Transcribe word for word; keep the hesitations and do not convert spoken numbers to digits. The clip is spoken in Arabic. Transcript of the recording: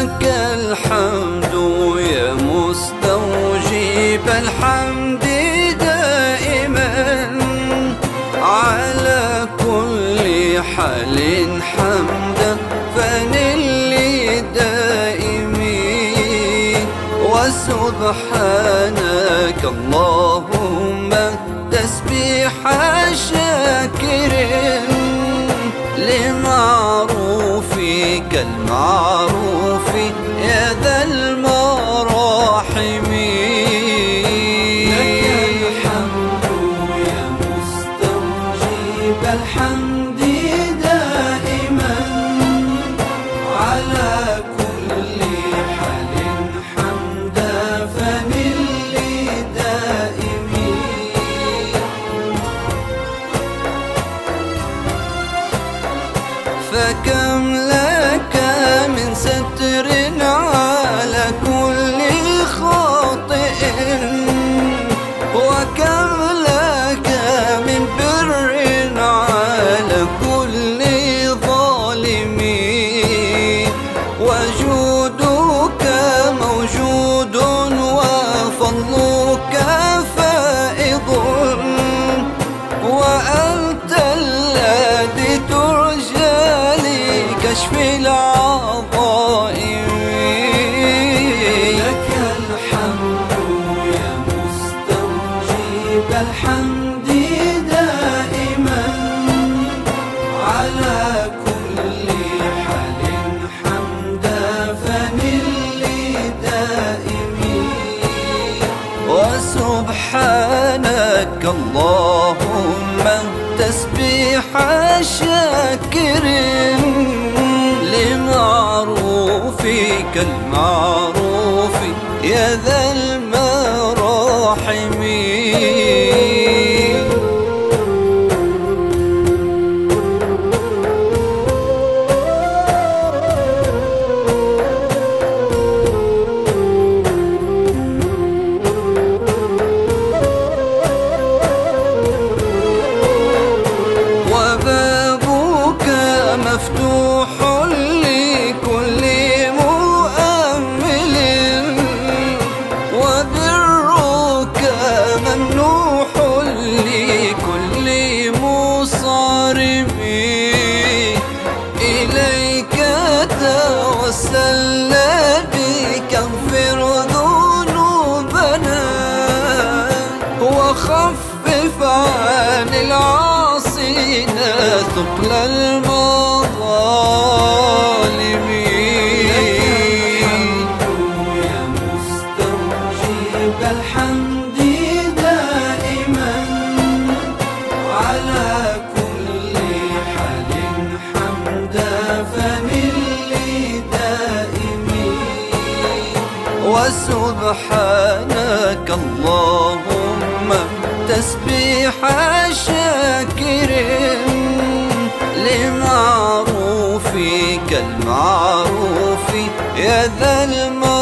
لك الحمد يا مستوجب الحمد دائما على كل حال حمدا فنل دائمي وسبحانك اللهم تسبيح شاكر لمعروفك المعروف يا ذا المراحم. لك الحمد يا مستوجب الحمد دائما على كل حال حمدا فنل دائمي فكم لك من ستر على كل خاطئ وكم لك من بر على كل ظالم وجودك موجود وفضلك فائض وأنت الذي ترجى لكشف العظائم. لك الحمد يا مستوجب الحمد دائما على كل حال حمدا فنل دائمي وسبحانك اللهم تسبيح شاكر لمعروفك المعروف يا ذا المراحم. وبابك مفتوح لكل مؤمل وبرك ممنوح لكل مصارم إليك توسلنا بك اغفر ذنوبنا وخفف عن العاصين ثقل المظالم. يا مستوجب الحمد دائما على كل حال حمدا فنل دائمي وسبحانك اللهم تسبيح شاكر لمعروفك المعروف يا ذا المعروف